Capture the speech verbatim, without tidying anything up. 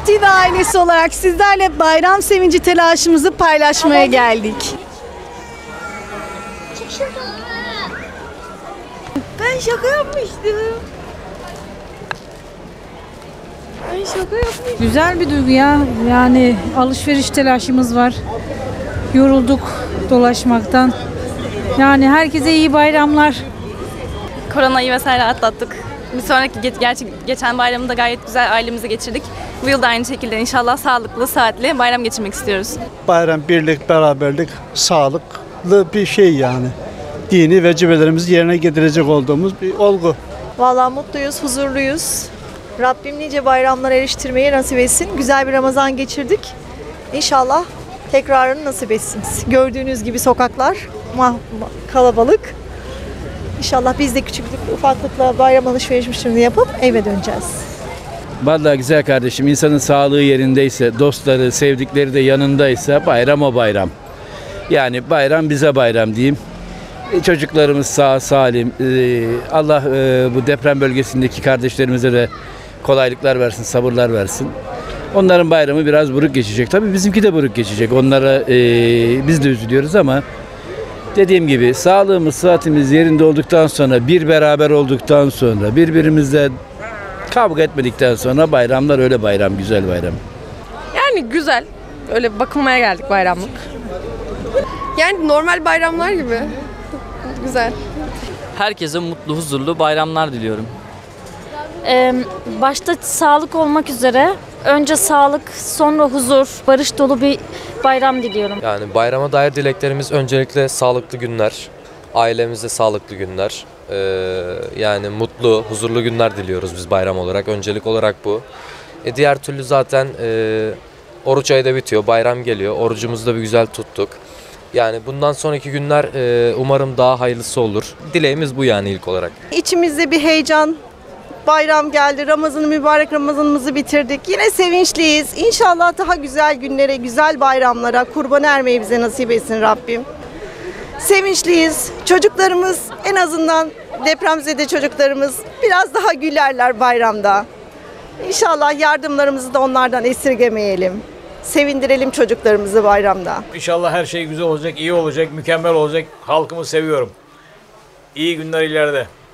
T V ailesi olarak sizlerle bayram sevinci telaşımızı paylaşmaya geldik. Ben şaka yapmıştım. Ben şaka yapmıştım. Güzel bir duygu ya. Yani alışveriş telaşımız var. Yorulduk dolaşmaktan. Yani herkese iyi bayramlar. Koronayı vesaire atlattık. Bir sonraki ge- gerçi geçen bayramı da gayet güzel ailemize geçirdik. Bu yıl da aynı şekilde inşallah sağlıklı, saatli bayram geçirmek istiyoruz. Bayram, birlik, beraberlik, sağlıklı bir şey yani. Dini vecibelerimizi yerine getirecek olduğumuz bir olgu. Vallahi mutluyuz, huzurluyuz. Rabbim nice bayramlar eriştirmeyi nasip etsin. Güzel bir Ramazan geçirdik. İnşallah tekrarını nasip etsin. Gördüğünüz gibi sokaklar mah- mah- kalabalık. İnşallah biz de küçüklük, ufaklıkla bayram alışverişini yapıp eve döneceğiz. Vallahi güzel kardeşim, insanın sağlığı yerindeyse, dostları, sevdikleri de yanındaysa bayram o bayram. Yani bayram bize bayram diyeyim. E, Çocuklarımız sağ salim. E, Allah e, bu deprem bölgesindeki kardeşlerimize de kolaylıklar versin, sabırlar versin. Onların bayramı biraz buruk geçecek. Tabii bizimki de buruk geçecek. Onlara e, biz de üzülüyoruz ama dediğim gibi sağlığımız, sıhhatimiz yerinde olduktan sonra, bir beraber olduktan sonra, birbirimizle kavga etmedikten sonra bayramlar öyle bayram, güzel bayram. Yani güzel. Öyle bakılmaya geldik bayramlık. Yani normal bayramlar gibi. Güzel. Herkese mutlu, huzurlu bayramlar diliyorum. Ee, başta sağlık olmak üzere önce sağlık, sonra huzur, barış dolu bir bayram diliyorum. Yani bayrama dair dileklerimiz öncelikle sağlıklı günler, ailemize sağlıklı günler, ee, yani mutlu, huzurlu günler diliyoruz biz bayram olarak. Öncelik olarak bu. E diğer türlü zaten e, oruç ayı da bitiyor, bayram geliyor, orucumuzu da bir güzel tuttuk. Yani bundan sonraki günler e, umarım daha hayırlısı olur. Dileğimiz bu yani ilk olarak. İçimizde bir heyecan, bayram geldi, Ramazan'ı mübarek Ramazan'ımızı bitirdik. Yine sevinçliyiz. İnşallah daha güzel günlere, güzel bayramlara kurban ermeyi bize nasip etsin Rabbim. Sevinçliyiz. Çocuklarımız, en azından depremzede çocuklarımız biraz daha gülerler bayramda. İnşallah yardımlarımızı da onlardan esirgemeyelim. Sevindirelim çocuklarımızı bayramda. İnşallah her şey güzel olacak, iyi olacak, mükemmel olacak. Halkımı seviyorum. İyi günler ileride.